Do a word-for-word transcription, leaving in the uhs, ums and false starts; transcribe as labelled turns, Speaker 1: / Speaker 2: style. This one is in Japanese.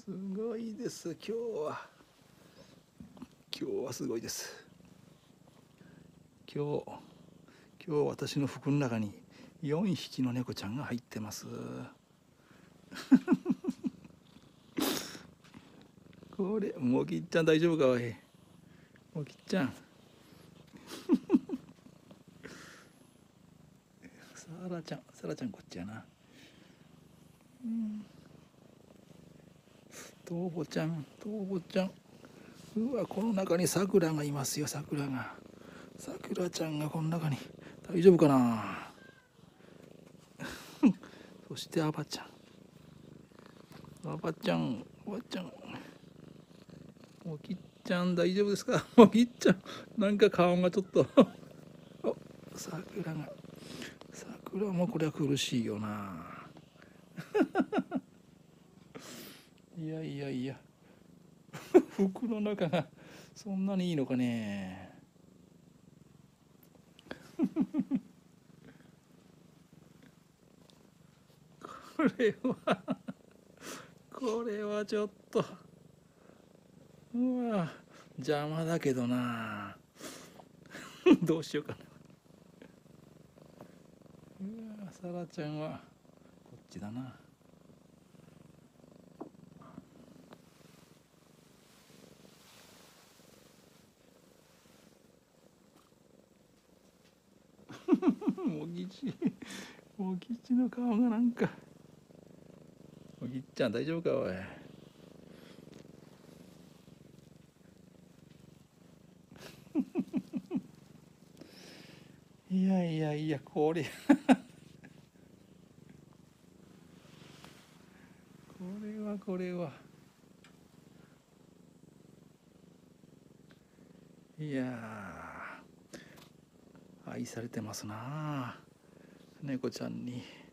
Speaker 1: すごいです。今日は今日はすごいです。今日今日私の服の中によんひきの猫ちゃんが入ってます。これもぎっちゃん大丈夫かおい。もぎっちゃん。さらちゃんさらちゃんこっちやな。うん。とうぼちゃんとうぼちゃん。うわ、この中にさくらがいますよ。さくらがさくらちゃんがこの中に。大丈夫かな。そしてあばちゃんあばちゃんあばちゃんもぎっちゃん大丈夫ですか。もぎっちゃんなんか顔がちょっとお、さくらがさくらもこれは苦しいよな。いやいやいや服の中がそんなにいいのかね。これはこれはちょっとうわ邪魔だけどな。どうしようかな。うわさらちゃんはこっちだな。もぎちもぎちの顔がなんか。もぎっちゃん大丈夫かおい。いやいやいやこれこれはこれはいや愛されてますな猫ちゃんに。